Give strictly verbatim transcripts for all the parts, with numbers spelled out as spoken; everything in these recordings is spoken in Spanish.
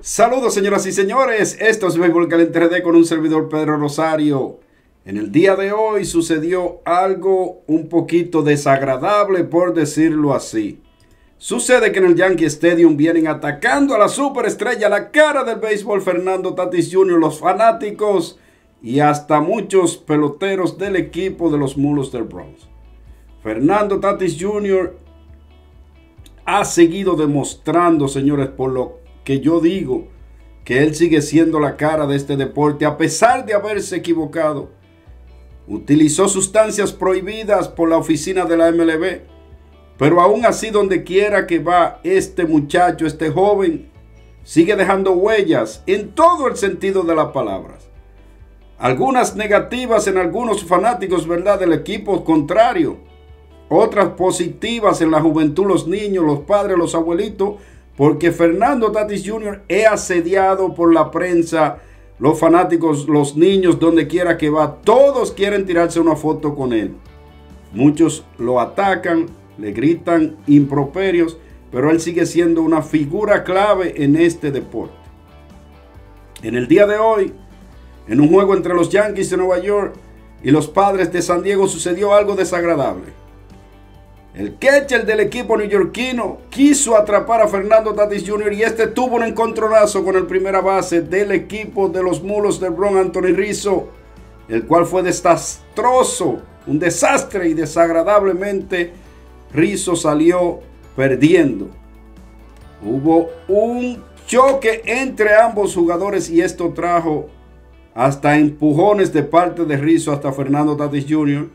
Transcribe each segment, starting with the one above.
Saludos, señoras y señores, esto es Béisbol Caliente R D con un servidor, Pedro Rosario. En el día de hoy sucedió algo un poquito desagradable, por decirlo así. Sucede que en el Yankee Stadium vienen atacando a la superestrella, la cara del béisbol, Fernando Tatis junior, los fanáticos y hasta muchos peloteros del equipo de los Mulos del Bronx. Fernando Tatis junior ha seguido demostrando, señores, por lo que yo digo, que él sigue siendo la cara de este deporte, a pesar de haberse equivocado. Utilizó sustancias prohibidas por la oficina de la M L B, pero aún así, donde quiera que va, este muchacho, este joven, sigue dejando huellas en todo el sentido de las palabras. Algunas negativas en algunos fanáticos, ¿verdad?, del equipo contrario. Otras positivas en la juventud, los niños, los padres, los abuelitos, porque Fernando Tatis junior es asediado por la prensa, los fanáticos, los niños, donde quiera que va. Todos quieren tirarse una foto con él. Muchos lo atacan, le gritan improperios, pero él sigue siendo una figura clave en este deporte. En el día de hoy, en un juego entre los Yankees de Nueva York y los Padres de San Diego, sucedió algo desagradable. El catcher del equipo neoyorquino quiso atrapar a Fernando Tatis junior y este tuvo un encontronazo con el primera base del equipo de los Mulos del Bronx, Anthony Rizzo, el cual fue desastroso, un desastre, y desagradablemente Rizzo salió perdiendo. Hubo un choque entre ambos jugadores y esto trajo hasta empujones de parte de Rizzo hasta Fernando Tatis junior,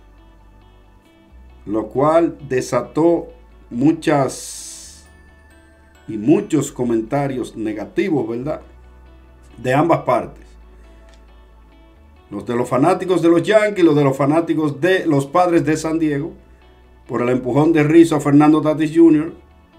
lo cual desató muchas y muchos comentarios negativos, ¿verdad?, de ambas partes. Los de los fanáticos de los Yankees, los de los fanáticos de los Padres de San Diego, por el empujón de Rizzo a Fernando Tatis junior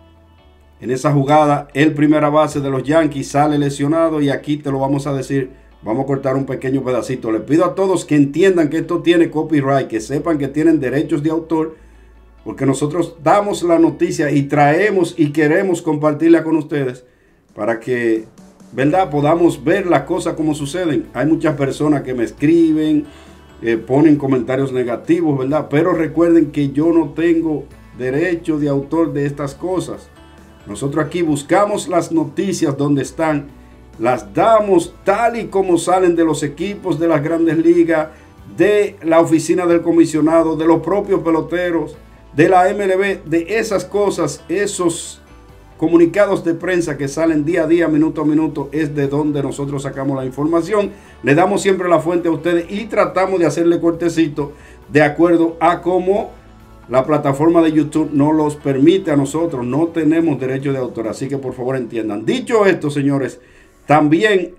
En esa jugada, el primera base de los Yankees sale lesionado y aquí te lo vamos a decir. Vamos a cortar un pequeño pedacito. Les pido a todos que entiendan que esto tiene copyright, que sepan que tienen derechos de autor, porque nosotros damos la noticia y traemos y queremos compartirla con ustedes para que, ¿verdad?, podamos ver las cosas como suceden. Hay muchas personas que me escriben, eh, ponen comentarios negativos, ¿verdad? Pero recuerden que yo no tengo derecho de autor de estas cosas. Nosotros aquí buscamos las noticias donde están, las damos tal y como salen de los equipos de las grandes ligas, de la oficina del comisionado, de los propios peloteros, de la M L B, de esas cosas, esos comunicados de prensa que salen día a día, minuto a minuto, es de donde nosotros sacamos la información. Le damos siempre la fuente a ustedes y tratamos de hacerle cortecito de acuerdo a cómo la plataforma de YouTube no los permite a nosotros. No tenemos derecho de autor, así que por favor entiendan. Dicho esto, señores, también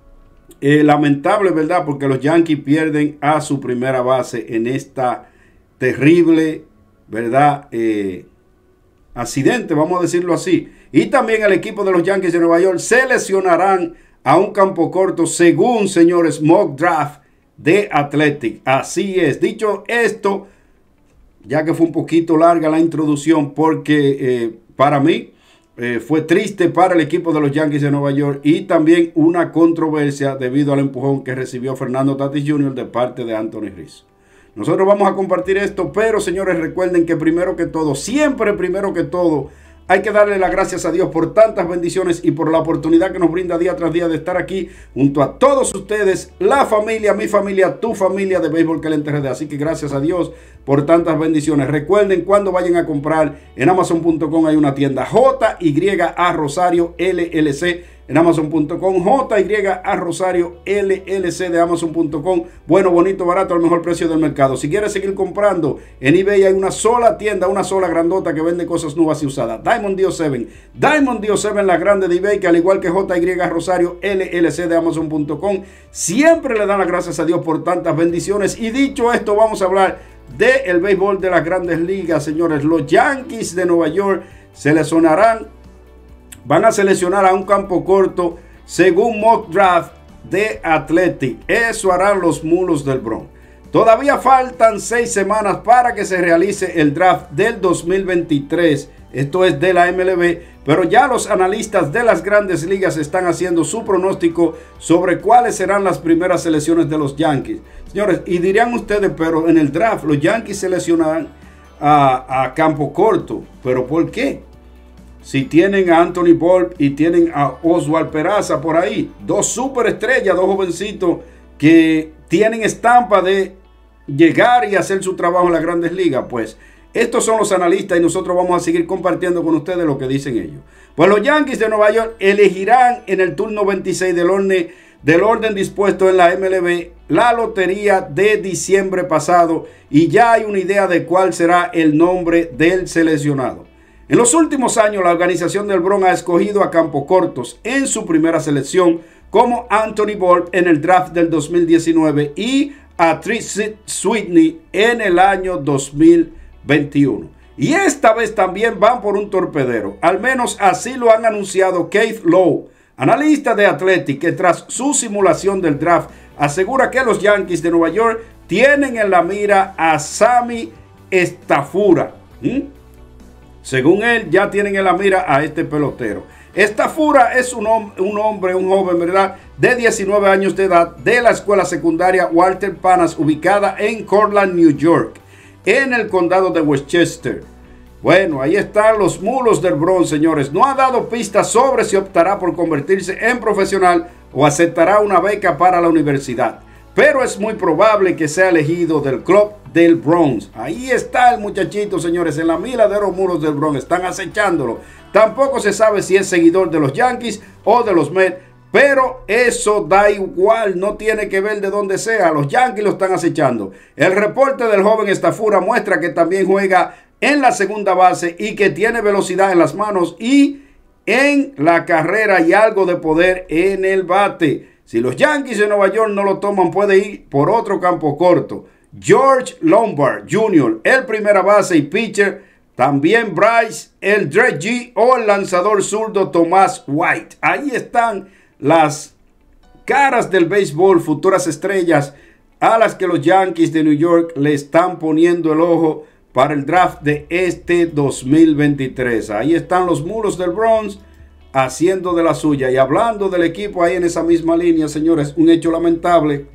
eh, lamentable, ¿verdad?, porque los Yankees pierden a su primera base en esta terrible, ¿verdad?, eh, accidente, vamos a decirlo así. Y también el equipo de los Yankees de Nueva York se lesionarán a un campo corto, según, señores, mock draft de Athletic. Así es. Dicho esto, ya que fue un poquito larga la introducción, porque eh, para mí eh, fue triste para el equipo de los Yankees de Nueva York y también una controversia debido al empujón que recibió Fernando Tatis junior de parte de Anthony Rizzo. Nosotros vamos a compartir esto, pero señores, recuerden que primero que todo, siempre primero que todo, hay que darle las gracias a Dios por tantas bendiciones y por la oportunidad que nos brinda día tras día de estar aquí junto a todos ustedes, la familia, mi familia, tu familia de Béisbol Caliente R D. Así que gracias a Dios por tantas bendiciones. Recuerden, cuando vayan a comprar en amazon punto com hay una tienda J Y A Rosario L L C en amazon punto com, J Y A Rosario L L C de amazon punto com. Bueno, bonito, barato, al mejor precio del mercado. Si quieres seguir comprando, en eBay hay una sola tienda, una sola grandota que vende cosas nuevas y usadas. Diamond D O siete. Diamond D O siete, la grande de eBay, que al igual que J Y Rosario L L C de amazon punto com, siempre le dan las gracias a Dios por tantas bendiciones. Y dicho esto, vamos a hablar del béisbol de las grandes ligas, señores. Los Yankees de Nueva York se lesionarán. Van a seleccionar a un campo corto según mock draft de Athletic. Eso harán los Mulos del Bronx. Todavía faltan seis semanas para que se realice el draft del dos mil veintitrés Esto es de la M L B, pero ya los analistas de las grandes ligas están haciendo su pronóstico sobre cuáles serán las primeras selecciones de los Yankees. Señores, y dirían ustedes, pero en el draft los Yankees seleccionarán a, a campo corto. ¿Pero por qué? Si tienen a Anthony Volpe y tienen a Oswald Peraza por ahí, dos superestrellas, dos jovencitos que tienen estampa de llegar y hacer su trabajo en las grandes ligas, pues estos son los analistas y nosotros vamos a seguir compartiendo con ustedes lo que dicen ellos. Pues los Yankees de Nueva York elegirán en el turno veintiséis del orden, del orden dispuesto en la M L B la lotería de diciembre pasado y ya hay una idea de cuál será el nombre del seleccionado. En los últimos años la organización del Bronx ha escogido a campo cortos en su primera selección como Anthony Volpe en el draft del dos mil diecinueve y a Trey Sweeney en el año dos mil veintiuno. Y esta vez también van por un torpedero. Al menos así lo han anunciado Keith Lowe, analista de Athletic, que tras su simulación del draft asegura que los Yankees de Nueva York tienen en la mira a Sammy Stafura. ¿Mm? Según él, ya tienen en la mira a este pelotero. Stafura es un, hom un hombre, un joven, ¿verdad?, de diecinueve años de edad, de la escuela secundaria Walter Panas, ubicada en Cortland, New York, en el condado de Westchester. Bueno, ahí están los mulos del Bronx, señores. No ha dado pistas sobre si optará por convertirse en profesional o aceptará una beca para la universidad, pero es muy probable que sea elegido del club del Bronx. Ahí está el muchachito, señores, en la mira de los muros del Bronx. Están acechándolo. Tampoco se sabe si es seguidor de los Yankees o de los Mets, pero eso da igual, no tiene que ver de dónde sea. Los Yankees lo están acechando. El reporte del joven Stafura muestra que también juega en la segunda base y que tiene velocidad en las manos y en la carrera y algo de poder en el bate. Si los Yankees de Nueva York no lo toman, puede ir por otro campo corto. George Lombard junior, el primera base y pitcher. También Bryce, el Dredge o el lanzador zurdo Tomás White. Ahí están las caras del béisbol, futuras estrellas a las que los Yankees de New York le están poniendo el ojo para el draft de este dos mil veintitrés. Ahí están los mulos del Bronx haciendo de la suya. Y hablando del equipo ahí en esa misma línea, señores, un hecho lamentable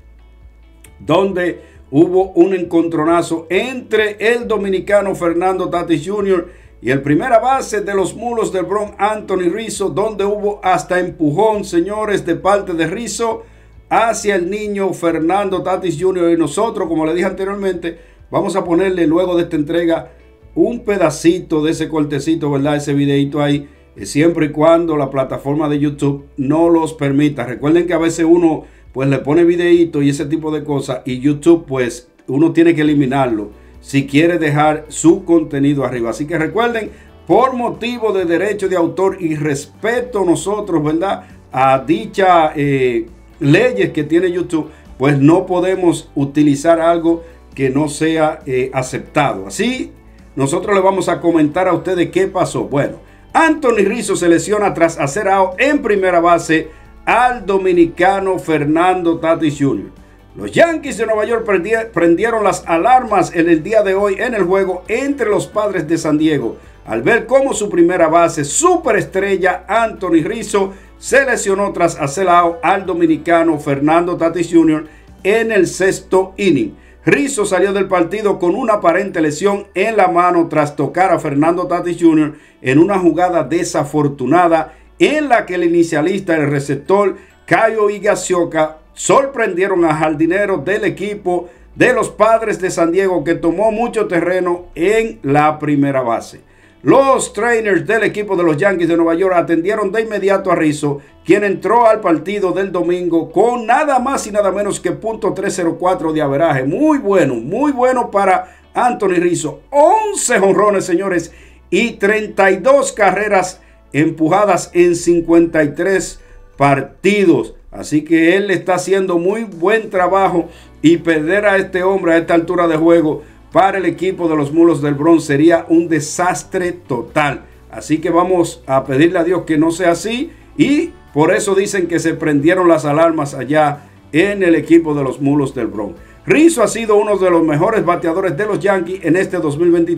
donde hubo un encontronazo entre el dominicano Fernando Tatis junior y el primera base de los mulos del Bronx, Anthony Rizzo, donde hubo hasta empujón, señores, de parte de Rizzo hacia el niño Fernando Tatis junior Y nosotros, como le dije anteriormente, vamos a ponerle luego de esta entrega un pedacito de ese cortecito, ¿verdad? Ese videito ahí, siempre y cuando la plataforma de YouTube no los permita. Recuerden que a veces uno pues le pone videíto y ese tipo de cosas y YouTube pues uno tiene que eliminarlo si quiere dejar su contenido arriba. Así que recuerden, por motivo de derecho de autor y respeto nosotros, ¿verdad?, a dichas eh, leyes que tiene YouTube, pues no podemos utilizar algo que no sea eh, aceptado. Así nosotros le vamos a comentar a ustedes qué pasó. Bueno, Anthony Rizzo se lesiona tras hacer out en primera base al dominicano Fernando Tatis junior Los Yankees de Nueva York prendieron las alarmas en el día de hoy en el juego entre los Padres de San Diego al ver cómo su primera base superestrella Anthony Rizzo se lesionó tras hacer out al dominicano Fernando Tatis junior en el sexto inning. Rizzo salió del partido con una aparente lesión en la mano tras tocar a Fernando Tatis junior en una jugada desafortunada en la que el inicialista, el receptor Kyle Higashioka, sorprendieron a jardineros del equipo de los Padres de San Diego, que tomó mucho terreno en la primera base. Los trainers del equipo de los Yankees de Nueva York atendieron de inmediato a Rizzo, quien entró al partido del domingo con nada más y nada menos que punto trescientos cuatro de averaje. Muy bueno, muy bueno para Anthony Rizzo. once jonrones, señores, y treinta y dos carreras empujadas en cincuenta y tres partidos. Así que él está haciendo muy buen trabajo y perder a este hombre a esta altura de juego para el equipo de los mulos del Bronx sería un desastre total. Así que vamos a pedirle a Dios que no sea así, y por eso dicen que se prendieron las alarmas allá en el equipo de los mulos del Bronx. Rizzo ha sido uno de los mejores bateadores de los Yankees en este dos mil veintitrés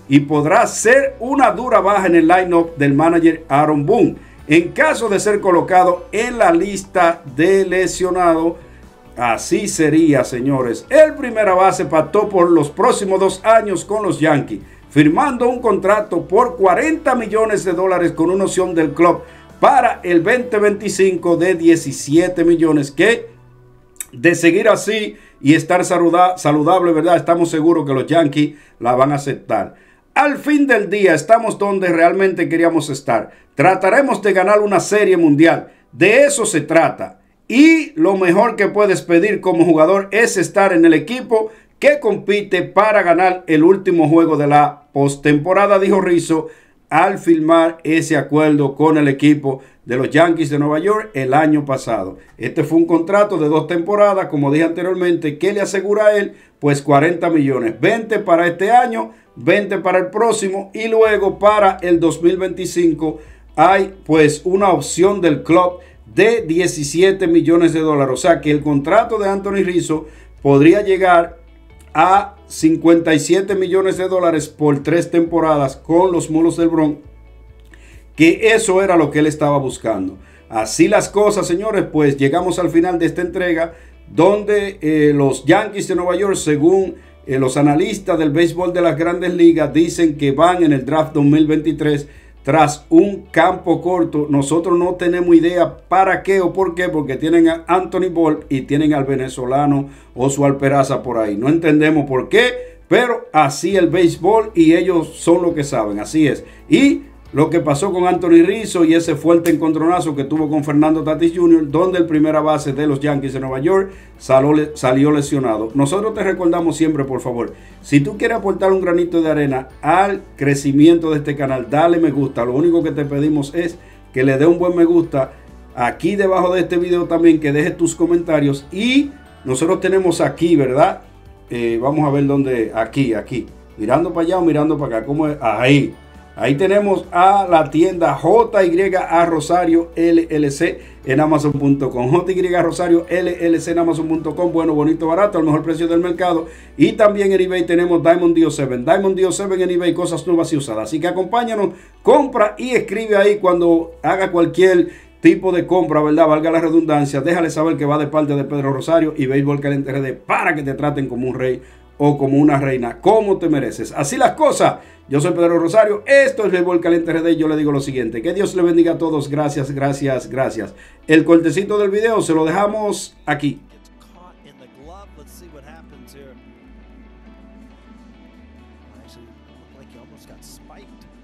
y podrá ser una dura baja en el line-up del manager Aaron Boone. En caso de ser colocado en la lista de lesionados, así sería, señores. El primera base pactó por los próximos dos años con los Yankees, firmando un contrato por cuarenta millones de dólares con una opción del club para el veinte veinticinco de diecisiete millones, que de seguir así y estar saludable, ¿verdad? Estamos seguros que los Yankees la van a aceptar. Al fin del día estamos donde realmente queríamos estar. Trataremos de ganar una serie mundial. De eso se trata. Y lo mejor que puedes pedir como jugador es estar en el equipo que compite para ganar el último juego de la postemporada, dijo Rizzo al firmar ese acuerdo con el equipo de los Yankees de Nueva York el año pasado. Este fue un contrato de dos temporadas, como dije anteriormente, que le asegura a él pues cuarenta millones, veinte para este año, veinte para el próximo, y luego para el dos mil veinticinco hay pues una opción del club de diecisiete millones de dólares. O sea que el contrato de Anthony Rizzo podría llegar a cincuenta y siete millones de dólares por tres temporadas con los Mulos del Bronx, que eso era lo que él estaba buscando. Así las cosas, señores, pues llegamos al final de esta entrega, donde eh, los Yankees de Nueva York, según eh, los analistas del béisbol de las Grandes Ligas, dicen que van en el draft dos mil veintitrés tras un campo corto. Nosotros no tenemos idea para qué o por qué, porque tienen a Anthony Volpe y tienen al venezolano Oswald Peraza por ahí. No entendemos por qué, pero así el béisbol y ellos son lo que saben, así es. Y lo que pasó con Anthony Rizzo y ese fuerte encontronazo que tuvo con Fernando Tatis junior, donde el primera base de los Yankees de Nueva York salió, salió lesionado. Nosotros te recordamos siempre, por favor, si tú quieres aportar un granito de arena al crecimiento de este canal, dale me gusta. Lo único que te pedimos es que le dé un buen me gusta. Aquí debajo de este video también que dejes tus comentarios. Y nosotros tenemos aquí, ¿verdad? Eh, vamos a ver dónde, aquí, aquí. Mirando para allá o mirando para acá. ¿Cómo es? Ahí. Ahí tenemos a la tienda J Y A Rosario L L C en Amazon punto com. J Y A Rosario L L C en Amazon punto com. Bueno, bonito, barato, al mejor precio del mercado. Y también en eBay tenemos Diamond D O siete. Diamond D O siete en eBay, cosas nuevas y usadas. Así que acompáñanos, compra y escribe ahí cuando haga cualquier tipo de compra, ¿verdad? Valga la redundancia. Déjale saber que va de parte de Pedro Rosario y Béisbol Caliente R D para que te traten como un rey o como una reina, como te mereces. Así las cosas. Yo soy Pedro Rosario, esto es Béisbol Caliente R D y yo le digo lo siguiente, que Dios le bendiga a todos, gracias, gracias, gracias. El cortecito del video se lo dejamos aquí. Actually, looked like he almost got spiked.